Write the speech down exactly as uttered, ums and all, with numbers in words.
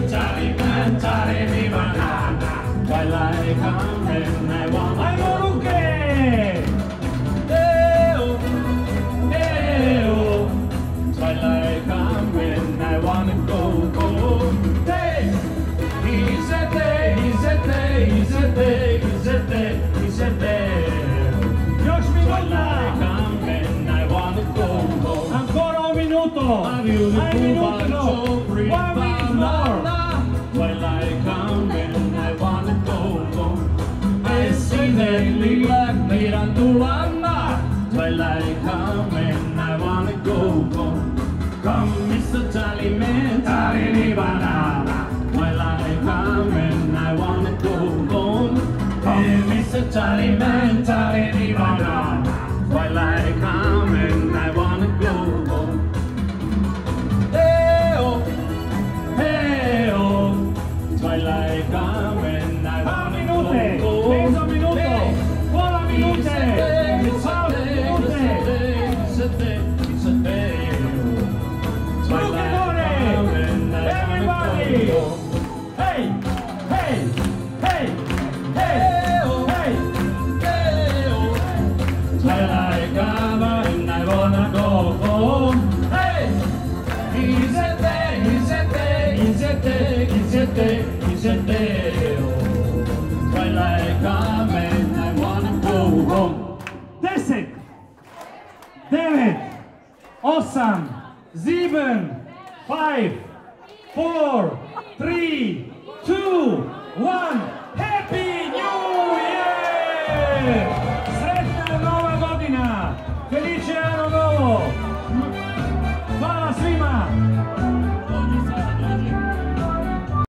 sentimentale di banana. Twilight come and I wanna I'm okay. Hey-oh, hey-oh. Twilight come and I wanna go, go. Hey, he's a day, he's a day, he's a day, he's a day, he's a day. Twilight come and I wanna go, go. Ancora un minuto. Un minuto. One minute more. Twilight come and I wanna go, go. I see that black mirandulana. Twilight come and I wanna go, go. Come, Mister Tally Man, Tally di banana. Twilight come and I wanna go, go. Come, Mister Tally Man, Tally di banana. Twilight come and I wanna go, go. Hey-oh, hey-oh. Twilight come and I wanna go, go. Mezzo minuto. Buona minute. It's a day, it's a day, it's a day, it's a day. Twilight come and I wanna go, go. Hey, hey, hey, hey, hey. Twilight come and I wanna go home. Hey, it's a day, it's a day, it's a day, it's a day, it's a day. Twilight come and I wanna go home. deset, devet, osam, sieben, five, four, three, two, one. Happy New Year!